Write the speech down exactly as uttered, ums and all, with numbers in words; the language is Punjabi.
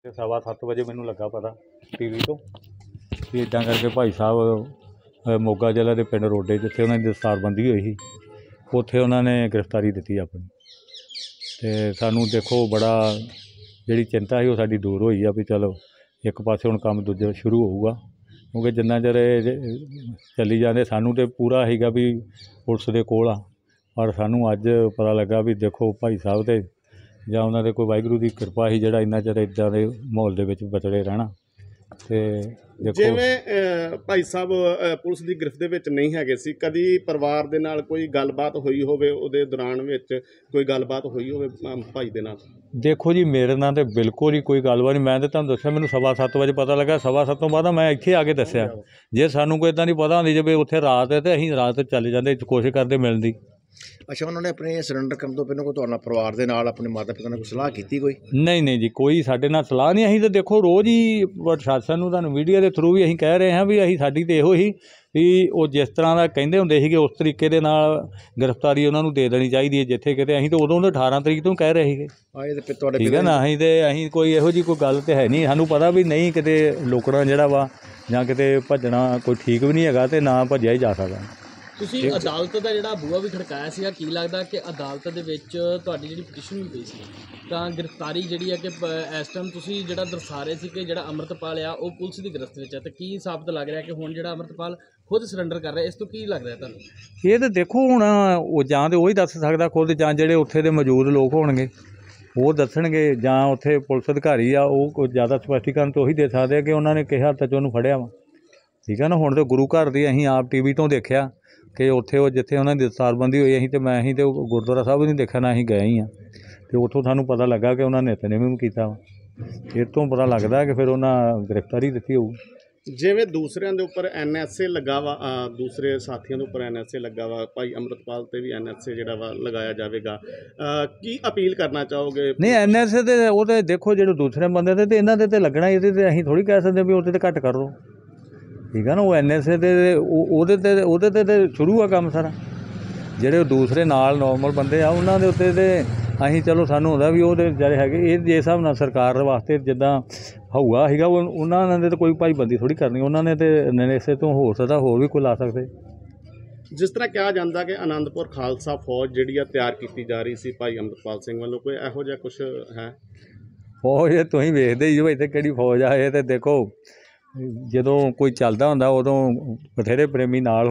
ਤੇ ਸਵਾ ਸੱਤ ਵਜੇ ਮੈਨੂੰ ਲੱਗਾ ਪਤਾ ਟੀ ਵੀ ਤੋਂ ਵੀ ਇੱਦਾਂ ਕਰਕੇ ਭਾਈ ਸਾਹਿਬ ਮੋਗਾ ਜ਼ਿਲ੍ਹੇ ਦੇ ਪਿੰਡ ਰੋਡੇ ਜਿੱਥੇ ਉਹਨਾਂ ਦੀ ਦਸਤਾਰਬੰਦੀ ਹੋਈ ਸੀ ਉੱਥੇ ਉਹਨਾਂ ਨੇ ਗ੍ਰਿਫਤਾਰੀ ਦਿੱਤੀ ਆਪਣੀ। ਅਤੇ ਸਾਨੂੰ ਦੇਖੋ ਬੜਾ ਜਿਹੜੀ ਚਿੰਤਾ ਸੀ ਉਹ ਸਾਡੀ ਦੂਰ ਹੋਈ ਆ ਵੀ ਚਲੋ ਇੱਕ ਪਾਸੇ ਹੁਣ ਕੰਮ ਦੂਜਾ ਸ਼ੁਰੂ ਹੋਊਗਾ, ਕਿਉਂਕਿ ਜਿੰਨਾ ਚਿਰ ਇਹ ਚੱਲੀ ਜਾਂਦੇ ਸਾਨੂੰ ਤਾਂ ਪੂਰਾ ਸੀਗਾ ਵੀ ਪੁਲਿਸ ਦੇ ਕੋਲ ਆ, ਪਰ ਸਾਨੂੰ ਅੱਜ ਪਤਾ ਲੱਗਾ ਵੀ ਦੇਖੋ ਭਾਈ ਸਾਹਿਬ ਤੇ ਜਾਂ ਉਹਨਾਂ ਦੇ ਕੋਈ ਵਾਹਿਗੁਰੂ ਦੀ ਕਿਰਪਾ ਸੀ ਜਿਹੜਾ ਇੰਨਾ ਚਿਰ ਇੱਦਾਂ ਦੇ ਮਾਹੌਲ ਦੇ ਵਿੱਚ ਬਚੜੇ ਰਹਿਣਾ। ਅਤੇ ਦੇਖੋ ਜਿਵੇਂ ਭਾਈ ਸਾਹਿਬ ਪੁਲਿਸ ਦੀ ਗ੍ਰਿਫਤ ਦੇ ਵਿੱਚ ਨਹੀਂ ਹੈਗੇ ਸੀ, ਕਦੀ ਪਰਿਵਾਰ ਦੇ ਨਾਲ ਕੋਈ ਗੱਲਬਾਤ ਹੋਈ ਹੋਵੇ, ਉਹਦੇ ਦੌਰਾਨ ਵਿੱਚ ਕੋਈ ਗੱਲਬਾਤ ਹੋਈ ਹੋਵੇ ਭਾਈ ਦੇ ਨਾਲ? ਦੇਖੋ ਜੀ ਮੇਰੇ ਨਾਲ ਤਾਂ ਬਿਲਕੁਲ ਹੀ ਕੋਈ ਗੱਲਬਾਤ ਨਹੀਂ। ਮੈਂ ਤਾਂ ਤੁਹਾਨੂੰ ਦੱਸਿਆ ਮੈਨੂੰ ਸਵਾ ਸੱਤ ਵਜੇ ਪਤਾ ਲੱਗਾ, ਸਵਾ ਸੱਤ ਤੋਂ ਬਾਅਦ ਮੈਂ ਇੱਥੇ ਆ ਕੇ ਦੱਸਿਆ। ਜੇ ਸਾਨੂੰ ਕੋਈ ਇੱਦਾਂ ਦੀ ਪਤਾ ਹੁੰਦੀ ਜੇ ਵੀ ਉੱਥੇ ਰਾਤ ਹੈ ਤਾਂ ਅਸੀਂ ਰਾਤ ਚਲੇ ਜਾਂਦੇ, ਕੋਸ਼ਿਸ਼ ਕਰਦੇ ਮਿਲਣ ਦੀ। ਅੱਛਾ, ਉਹਨਾਂ ਨੇ ਆਪਣੇ ਸਰੈਂਡਰ ਕਰਨ ਤੋਂ ਪਹਿਲਾਂ ਕੋਈ ਤੁਹਾਡੇ ਨਾਲ ਪਰਿਵਾਰ ਦੇ ਨਾਲ ਆਪਣੇ ਮਾਤਾ ਪਿਤਾ ਨਾਲ ਕੋਈ ਸਲਾਹ ਕੀਤੀ ਕੋਈ? ਨਹੀਂ ਨਹੀਂ ਜੀ, ਕੋਈ ਸਾਡੇ ਨਾਲ ਸਲਾਹ ਨਹੀਂ। ਅਸੀਂ ਤਾਂ ਦੇਖੋ ਰੋਜ਼ ਹੀ ਪ੍ਰਸ਼ਾਸਨ ਨੂੰ ਤੁਹਾਨੂੰ ਮੀਡੀਆ ਦੇ ਥਰੂ ਵੀ ਅਸੀਂ ਕਹਿ ਰਹੇ ਹਾਂ ਵੀ ਅਸੀਂ ਸਾਡੀ ਤਾਂ ਇਹੋ ਹੀ ਵੀ ਉਹ ਜਿਸ ਤਰ੍ਹਾਂ ਦਾ ਕਹਿੰਦੇ ਹੁੰਦੇ ਸੀਗੇ ਉਸ ਤਰੀਕੇ ਦੇ ਨਾਲ ਗ੍ਰਿਫਤਾਰੀ ਉਹਨਾਂ ਨੂੰ ਦੇ ਦੇਣੀ ਚਾਹੀਦੀ ਹੈ ਜਿੱਥੇ ਕਿਤੇ। ਅਸੀਂ ਤਾਂ ਉਦੋਂ ਦੇ ਅਠਾਰਾਂ ਤਰੀਕ ਤੋਂ ਕਹਿ ਰਹੇ ਸੀਗੇ, ਠੀਕ ਹੈ ਨਾ। ਅਸੀਂ ਤਾਂ ਅਸੀਂ ਕੋਈ ਇਹੋ ਜਿਹੀ ਕੋਈ ਗੱਲ ਤਾਂ ਹੈ ਨਹੀਂ, ਸਾਨੂੰ ਪਤਾ ਵੀ ਨਹੀਂ ਕਿਤੇ ਲੋਕੜਾਂ ਜਿਹੜਾ ਵਾ ਜਾਂ ਕਿਤੇ ਭੱਜਣਾ ਕੋਈ ਠੀਕ ਵੀ ਨਹੀਂ ਹੈਗਾ ਅਤੇ ਨਾ ਭੱਜਿਆ ਹੀ ਜਾ ਸਕਦਾ। ਤੁਸੀਂ ਅਦਾਲਤ ਦਾ ਜਿਹੜਾ ਬੂਹਾ ਵੀ ਖੜਕਾਇਆ ਸੀਗਾ, ਕੀ ਲੱਗਦਾ ਕਿ ਅਦਾਲਤ ਦੇ ਵਿੱਚ ਤੁਹਾਡੀ ਜਿਹੜੀ ਪਟੀਸ਼ਨ ਵੀ ਪਈ ਸੀ ਤਾਂ ਗ੍ਰਿਫਤਾਰੀ ਜਿਹੜੀ ਹੈ ਕਿ ਇਸ ਟਾਈਮ ਤੁਸੀਂ ਜਿਹੜਾ ਦਰਸਾ ਰਹੇ ਸੀ ਕਿ ਜਿਹੜਾ ਅੰਮ੍ਰਿਤਪਾਲ ਆ ਉਹ ਪੁਲਿਸ ਦੀ ਗ੍ਰਿਫਤ ਵਿੱਚ ਹੈ, ਤਾਂ ਕੀ ਸਾਬਤ ਲੱਗ ਰਿਹਾ ਕਿ ਹੁਣ ਜਿਹੜਾ ਅੰਮ੍ਰਿਤਪਾਲ ਖੁਦ ਸਰੈਂਡਰ ਕਰ ਰਿਹਾ, ਇਸ ਤੋਂ ਕੀ ਲੱਗ ਰਿਹਾ ਤੁਹਾਨੂੰ? ਇਹ ਤਾਂ ਦੇਖੋ ਹੁਣ ਉਹ ਜਾਂ ਤਾਂ ਉਹ ਹੀ ਦੱਸ ਸਕਦਾ ਖੁਦ, ਜਾਂ ਜਿਹੜੇ ਉੱਥੇ ਦੇ ਮੌਜੂਦ ਲੋਕ ਹੋਣਗੇ ਉਹ ਦੱਸਣਗੇ, ਜਾਂ ਉੱਥੇ ਪੁਲਿਸ ਅਧਿਕਾਰੀ ਆ ਉਹ ਕੋਈ ਜ਼ਿਆਦਾ ਸਪਸ਼ਟੀਕਰਨ ਤਾਂ ਉਹੀ ਦੇ ਸਕਦੇ ਆ ਕਿ ਉਹਨਾਂ ਨੇ ਕਿਹਾ ਹੱਥ 'ਚ ਉਹਨੂੰ ਫੜਿਆ ਵਾ, ਠੀਕ ਹੈ ਨਾ। ਹੁਣ ਤਾਂ ਗੁਰੂ ਘਰ ਦੀ ਅਸੀਂ ਆਪ ਟੀ ਵੀ ਤੋਂ ਦੇਖਿਆ ਕਿ ਉੱਥੇ ਉਹ ਜਿੱਥੇ ਉਹਨਾਂ ਦੀ ਦਸਤਾਰਬੰਦੀ ਹੋਈ, ਅਸੀਂ ਤਾਂ ਮੈਂ ਅਸੀਂ ਤਾਂ ਗੁਰਦੁਆਰਾ ਸਾਹਿਬ ਵੀ ਨਹੀਂ ਦੇਖਿਆ, ਨਾ ਅਸੀਂ ਗਏ ਹੀ ਹਾਂ। ਅਤੇ ਉੱਥੋਂ ਸਾਨੂੰ ਪਤਾ ਲੱਗਾ ਕਿ ਉਹਨਾਂ ਨੇ ਨਿਤਨੇਮ ਵੀ ਕੀਤਾ ਵਾ, ਇਹ ਤੋਂ ਪਤਾ ਲੱਗਦਾ ਕਿ ਫਿਰ ਉਹਨਾਂ ਗ੍ਰਿਫਤਾਰੀ ਦਿੱਤੀ ਹੋਊ। ਜਿਵੇਂ ਦੂਸਰਿਆਂ ਦੇ ਉੱਪਰ ਐਨ ਐਸ ਏ ਲੱਗਾ ਵਾ, ਦੂਸਰੇ ਸਾਥੀਆਂ ਦੇ ਉੱਪਰ ਐਨ ਐਸ ਏ ਲੱਗਾ ਵਾ, ਭਾਈ ਅੰਮ੍ਰਿਤਪਾਲ 'ਤੇ ਵੀ ਐਨ ਐਸ ਏ ਜਿਹੜਾ ਵਾ ਲਗਾਇਆ ਜਾਵੇਗਾ, ਕੀ ਅਪੀਲ ਕਰਨਾ ਚਾਹੋਗੇ? ਨਹੀਂ, ਐਨ ਐਸ ਏ ਤੇ ਉਹ ਤਾਂ ਦੇਖੋ ਜਿਹੜੇ ਦੂਸਰੇ ਬੰਦੇ 'ਤੇ ਅਤੇ ਇਹਨਾਂ ਦੇ ਤਾਂ ਲੱਗਣਾ, ਇਹਦੇ 'ਤੇ ਅਸੀਂ ਥੋੜ੍ਹੀ ਕਹਿ ਸਕਦੇ ਵੀ ਉਹਦੇ 'ਤੇ ਘੱਟ ਕਰ ਲਓ, ਠੀਕ ਹੈ ਨਾ। ਉਹ ਐਨ ਐਸ ਏ 'ਤੇ ਉਹਦੇ 'ਤੇ ਉਹਦੇ 'ਤੇ ਤਾਂ ਸ਼ੁਰੂ ਆ ਕੰਮ ਸਾਰਾ। ਜਿਹੜੇ ਦੂਸਰੇ ਨਾਲ ਨੋਰਮਲ ਬੰਦੇ ਆ ਉਹਨਾਂ ਦੇ ਉੱਤੇ ਤਾਂ ਅਸੀਂ ਚਲੋ ਸਾਨੂੰ ਹੁੰਦਾ ਵੀ ਉਹਦੇ ਜਿਹੜੇ ਹੈਗੇ ਇਹ ਜੇ ਹਿਸਾਬ ਨਾਲ ਸਰਕਾਰ ਵਾਸਤੇ ਜਿੱਦਾਂ ਹਊਆ ਸੀਗਾ ਉਹ ਉਹਨਾਂ ਨੇ ਤਾਂ ਕੋਈ ਭਾਈਬੰਦੀ ਥੋੜ੍ਹੀ ਕਰਨੀ, ਉਹਨਾਂ ਨੇ ਤਾਂ ਐਨ ਐਸ ਏ ਤੋਂ ਹੋ ਸਕਦਾ ਹੋਰ ਵੀ ਕੋਈ ਲਾ ਸਕਦੇ। ਜਿਸ ਤਰ੍ਹਾਂ ਕਿਹਾ ਜਾਂਦਾ ਕਿ ਆਨੰਦਪੁਰ ਖਾਲਸਾ ਫੌਜ ਜਿਹੜੀ ਆ ਤਿਆਰ ਕੀਤੀ ਜਾ ਰਹੀ ਸੀ ਭਾਈ ਅੰਮ੍ਰਿਤਪਾਲ ਸਿੰਘ ਵੱਲੋਂ, ਕੋਈ ਇਹੋ ਜਿਹਾ ਕੁਛ ਹੈ? ਫੌਜ ਇਹ ਤੁਸੀਂ ਵੇਖਦੇ ਹੀ ਹੋ ਇੱਥੇ ਕਿਹੜੀ ਫੌਜ ਆ। ਇਹ ਤਾਂ ਦੇਖੋ ਜਦੋਂ ਕੋਈ ਚੱਲਦਾ ਹੁੰਦਾ ਉਦੋਂ ਬਥੇਰੇ ਪ੍ਰੇਮੀ ਨਾਲ